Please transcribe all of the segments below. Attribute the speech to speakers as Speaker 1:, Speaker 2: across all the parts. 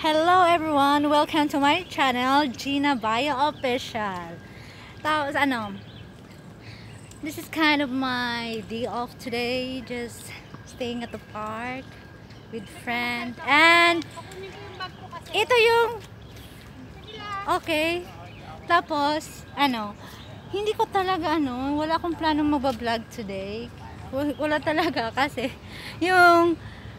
Speaker 1: Hello everyone! Welcome to my channel, Gina Bio Official. Tapos this is kind of my day off today. Just staying at the park with friend. And ito yung okay. Tapos hindi ko talaga wala akong planong magba-vlog today. Wala talaga kasi yung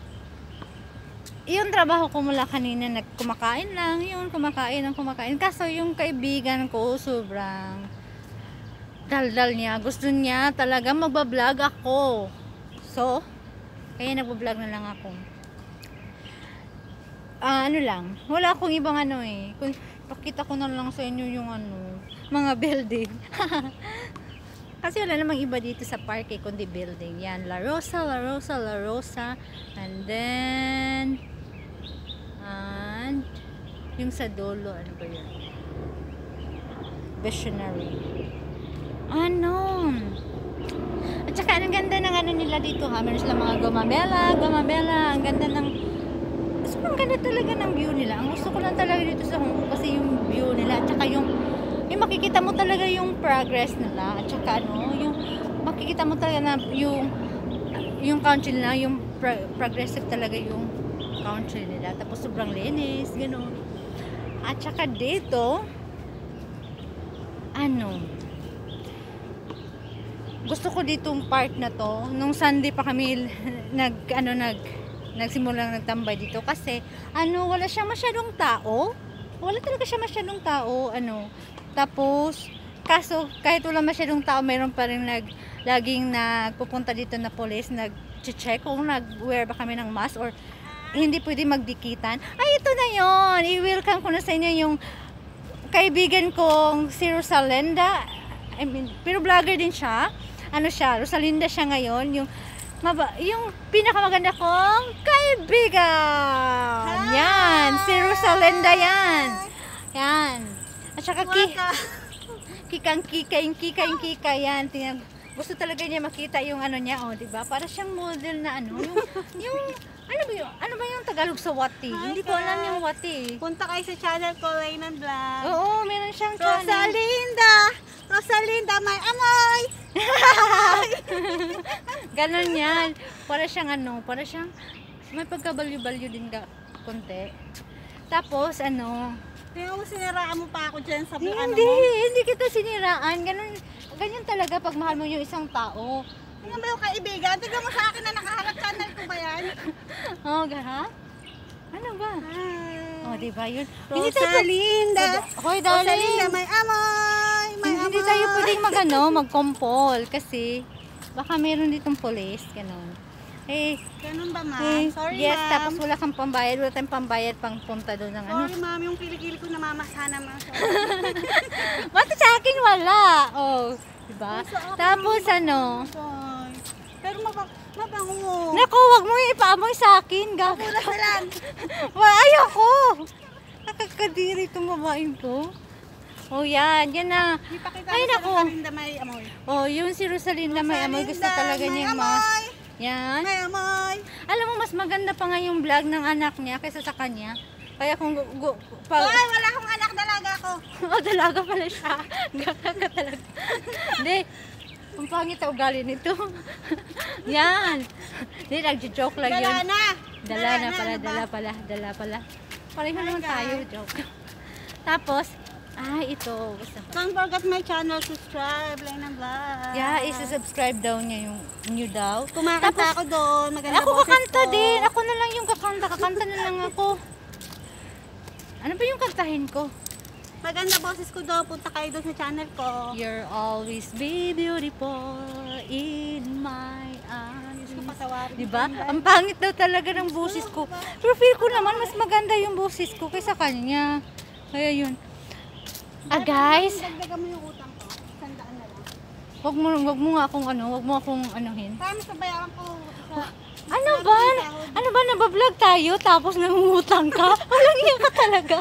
Speaker 1: trabaho ko mula kanina, kumakain lang, kumakain. Kaso yung kaibigan ko, sobrang daldal niya. Gusto niya talaga magbablog ako. So, kaya nagbablog na lang ako. Wala akong ibang kung pakita ko na lang sa inyo yung mga building. Kasi wala namang iba dito sa park kundi building. Yan, La Rosa. And then yung sa dulo, ano ba yun? Visionary. At saka ang ganda ng nila dito ha. Meron silang mga gumamela. Ang ganda ng sobrang ganda talaga ng view nila. Ang gusto ko lang talaga dito sa Hong Kong kasi yung view nila. At saka yung makikita mo talaga yung progress nila. At saka yung makikita mo talaga na yung country nila, yung progressive talaga yung country nila. Tapos sobrang linis, gano'n. At saka dito, gusto ko ditong park na to. Nung Sunday pa kami nagsimulang nagtambay dito kasi wala siyang masyadong tao. Wala talaga siya masyadong tao. Tapos, kaso kahit wala masyadong tao, mayroon pa rin laging nagpupunta dito na police, nag-check kung nag-wear ba kami ng mask or hindi pwede magdikitan. Ay, ito na yon. I-welcome ko na sa inyo yung kaibigan kong si Rosalinda. Pero vlogger din siya. Rosalinda siya ngayon. Yung pinakamaganda kong kaibigan. Hi! Yan, si Rosalinda yan. Yan. At saka kika yan. Gusto talaga niya makita yung niya, diba? Para siyang model na ano ba yung Tagalog sa wati? Hindi ko alam yung wati.
Speaker 2: Punta kayo sa channel ko, Raynan Vlog.
Speaker 1: Oo, meron siyang channel.
Speaker 2: Rosalinda, may amoy!
Speaker 1: Ganon yan. Para siyang may pagkabalyo-balyo din konti. Tapos
Speaker 2: Tingnan mo, siniraan mo pa ako dyan sa
Speaker 1: Hindi kita siniraan. Ganyan talaga pag mahal mo yung isang tao.
Speaker 2: Tingnan mo yung kaibigan. Tingnan mo sa akin na nakaharap channel ko ba yan?
Speaker 1: Ha? Ano ba? Diba yun?
Speaker 2: Rosalinda!
Speaker 1: Hoy, darling!
Speaker 2: Rosalinda, may amoy!
Speaker 1: Hindi tayo pwedeng mag-compol kasi baka meron ditong police. Ganon.
Speaker 2: Ganun ba, ma'am? Sorry,
Speaker 1: yes,
Speaker 2: ma'am.
Speaker 1: Tapos wala tayong pambayad pang punta doon ng
Speaker 2: Sorry, ma'am. Yung kilikili ko namamasa naman.
Speaker 1: Basta sa akin wala. Diba? Tapos
Speaker 2: Pero mabango.
Speaker 1: Naku, wag mo ipaamoy sa akin.
Speaker 2: Punas na lang.
Speaker 1: Ayoko. Nakakadiri itong babaeng to. Yan na. Ay, naku.
Speaker 2: Rosalinda may amoy.
Speaker 1: Yung si Rosalinda may amoy. Gusto talaga niya yung yan.
Speaker 2: May amoy.
Speaker 1: Alam mo, mas maganda pa nga yung vlog ng anak niya kaysa sa kanya. Kaya kung
Speaker 2: wala akong anak, dalaga ko.
Speaker 1: Dalaga pala siya. Gaka talaga. Hindi. Ang pangit ang ugali nito. Yan. Hindi, nagjo-joke lang yun. Dala pala. Pareho naman tayo, joke. Tapos, ito.
Speaker 2: Don't forget my channel, subscribe, Raynan Vlog.
Speaker 1: Yeah, isa-subscribe daw niya yung new daw.
Speaker 2: Kumakanta ako doon, maganda
Speaker 1: ako
Speaker 2: boses
Speaker 1: kakanta
Speaker 2: ko.
Speaker 1: din. Ako na lang yung kakanta na lang ako. Ano ba yung kantahin ko?
Speaker 2: Maganda boses ko doon, punta kayo doon sa channel ko.
Speaker 1: You're always be beautiful in my eyes. Diba? Ang pangit daw talaga ng boses ko. Pero feel ko naman mas maganda yung boses ko kaysa kanya. Kaya yun. Guys.
Speaker 2: Dagdagan mo yung utang ko. 100 na lang.
Speaker 1: Wag mo akong anuhin.
Speaker 2: Paano sa bayaran ko?
Speaker 1: Ano ba? Nabablog tayo tapos nangungutang ka? Walang iya ka talaga.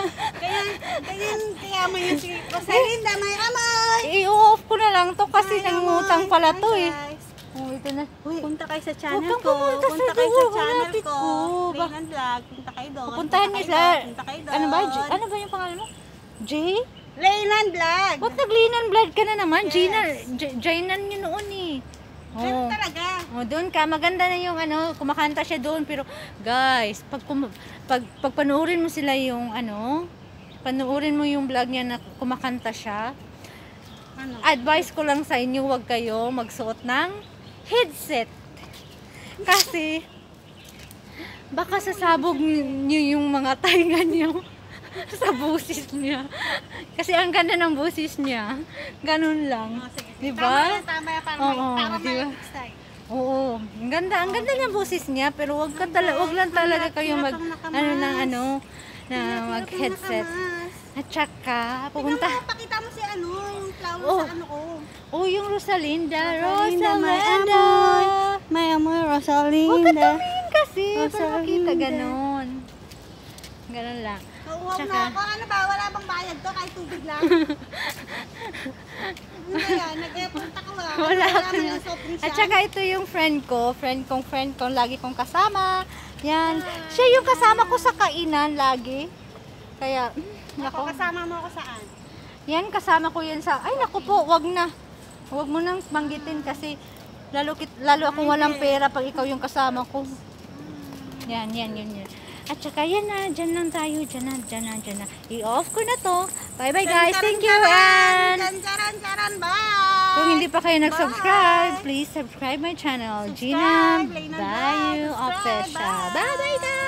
Speaker 2: Kaya mo yung si Rosalinda, may amoy.
Speaker 1: I-off ko na lang to kasi nangungutang pala to
Speaker 2: guys.
Speaker 1: Oh, ito na. Uy,
Speaker 2: Punta kayo sa channel
Speaker 1: kang
Speaker 2: ko.
Speaker 1: pumunta sa
Speaker 2: Punta kayo
Speaker 1: doon,
Speaker 2: sa channel
Speaker 1: malapit
Speaker 2: ko.
Speaker 1: ko.
Speaker 2: Plain and vlog. Punta kayo doon.
Speaker 1: pupuntahan niyo sila.
Speaker 2: Punta kayo doon.
Speaker 1: Ano ba? Ano ba yung pangalan mo? Jay?
Speaker 2: Plain and vlog.
Speaker 1: Ba't naglinan blood ka na naman?
Speaker 2: Yes.
Speaker 1: Jainan yun noon eh.
Speaker 2: Ganun talaga.
Speaker 1: Oh, doon ka. Maganda na yung ano, kumakanta siya doon. Pero guys, pag panoorin mo sila yung ano, panoorin mo yung vlog niya na kumakanta siya.
Speaker 2: Ano?
Speaker 1: Advice ko lang sa inyo, huwag kayo magsuot ng headset. Kasi baka sasabog niyo yung mga tainga niyo sa busis niya. Kasi ang ganda ng busis niya. Ganun lang.
Speaker 2: Oh, sige.
Speaker 1: Di ba?
Speaker 2: Tama yan.
Speaker 1: Oo,
Speaker 2: Para
Speaker 1: di ba?
Speaker 2: may style.
Speaker 1: Oo, ang ganda ng boses niya, pero wag lang talaga kayo mag na mag-headset. At saka pupunta.
Speaker 2: Pakita mo si ano, yung flower
Speaker 1: Oh.
Speaker 2: sa ano ko.
Speaker 1: Oh, yung Rosalinda,
Speaker 2: may amoy. May amoy, Rosalinda.
Speaker 1: Huwag ka tumingin kasi, para
Speaker 2: Rosalinda.
Speaker 1: makita ganon. Ganon lang.
Speaker 2: Nauuhaw
Speaker 1: Tsaka-
Speaker 2: na ako. Ano ba? Wala bang bayad to? Kahit tubig lang. Hindi yan. Nag-punta ko lang.
Speaker 1: Wala
Speaker 2: mo
Speaker 1: ka
Speaker 2: yung soft drinks
Speaker 1: At
Speaker 2: yan.
Speaker 1: saka ito yung friend ko, lagi kong kasama. Yan. Siya yung kasama ko sa kainan lagi. Kaya,
Speaker 2: Ako,
Speaker 1: nako.
Speaker 2: kasama mo ako saan?
Speaker 1: Yan, kasama ko yan sa, ay naku po, wag na. Wag mo nang banggitin kasi lalo akong walang pera pag ikaw yung kasama ko. Yan. At saka yan na, dyan lang tayo, dyan na. I-off ko na to. Bye-bye guys, thank you and
Speaker 2: Charan, bye!
Speaker 1: kung hindi pa kayo nag-subscribe, please subscribe my channel, Gina
Speaker 2: Subscribe, Lane and Vlog,
Speaker 1: Bayo
Speaker 2: subscribe,
Speaker 1: Official.
Speaker 2: bye!
Speaker 1: Bye-bye guys!